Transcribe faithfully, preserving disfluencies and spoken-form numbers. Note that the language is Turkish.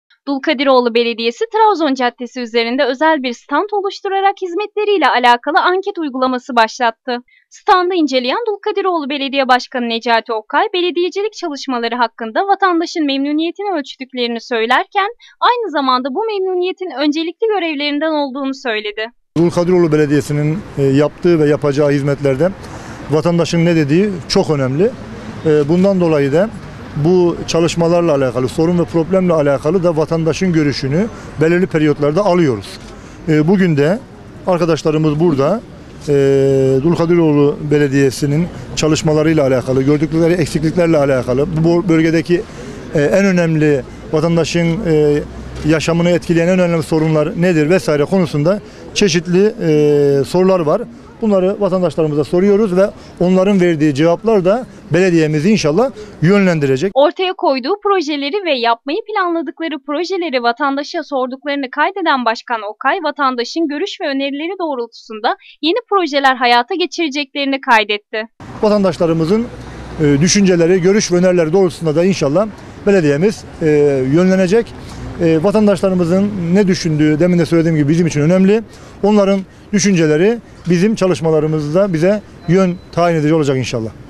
Dulkadiroğlu Belediyesi Trabzon Caddesi üzerinde özel bir stand oluşturarak hizmetleriyle alakalı anket uygulaması başlattı. Standı inceleyen Dulkadiroğlu Belediye Başkanı Necati Okay, belediyecilik çalışmaları hakkında vatandaşın memnuniyetini ölçtüklerini söylerken aynı zamanda bu memnuniyetin öncelikli görevlerinden olduğunu söyledi. Dulkadiroğlu Belediyesi'nin yaptığı ve yapacağı hizmetlerde vatandaşın ne dediği çok önemli. Bundan dolayı da bu çalışmalarla alakalı, sorun ve problemle alakalı da vatandaşın görüşünü belirli periyotlarda alıyoruz. Bugün de arkadaşlarımız burada Dulkadiroğlu Belediyesi'nin çalışmalarıyla alakalı, gördükleri eksikliklerle alakalı, bu bölgedeki en önemli vatandaşın yaşamını etkileyen en önemli sorunlar nedir vesaire konusunda çeşitli sorular var. Bunları vatandaşlarımıza soruyoruz ve onların verdiği cevaplar da belediyemizi inşallah yönlendirecek. Ortaya koyduğu projeleri ve yapmayı planladıkları projeleri vatandaşa sorduklarını kaydeden Başkan Okay, vatandaşın görüş ve önerileri doğrultusunda yeni projeler hayata geçireceklerini kaydetti. Vatandaşlarımızın düşünceleri, görüş ve önerileri doğrultusunda da inşallah belediyemiz yönlenecek. E, vatandaşlarımızın ne düşündüğü, demin de söylediğim gibi bizim için önemli. Onların düşünceleri bizim çalışmalarımızda bize yön tayin edici olacak inşallah.